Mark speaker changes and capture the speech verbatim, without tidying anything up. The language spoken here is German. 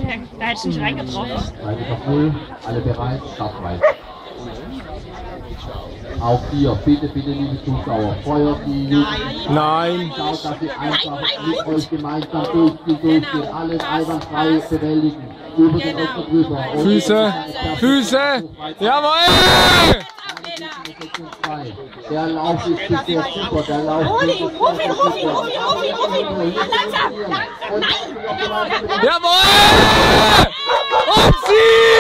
Speaker 1: da hätte ich nicht reingetroffen.
Speaker 2: Zweite Full, alle bereit, Start weiter. Auch hier, bitte, bitte, liebe Zuschauer, feuert die
Speaker 3: Nein.
Speaker 2: Schaut, dass ihr einfach mit euch gemeinsam durchziehen, durchgehen, alles einwandfrei bewältigen. Über den Opfer drüber.
Speaker 3: Füße, Füße, jawohl!
Speaker 2: Der Lauf ist bisher super, der Lauf ist super.
Speaker 1: Ruf ihn, ruf ihn, ruf ihn, ruf ihn, ruf ihn! Langsam, langsam, nein!
Speaker 3: Jawohl! Und sie!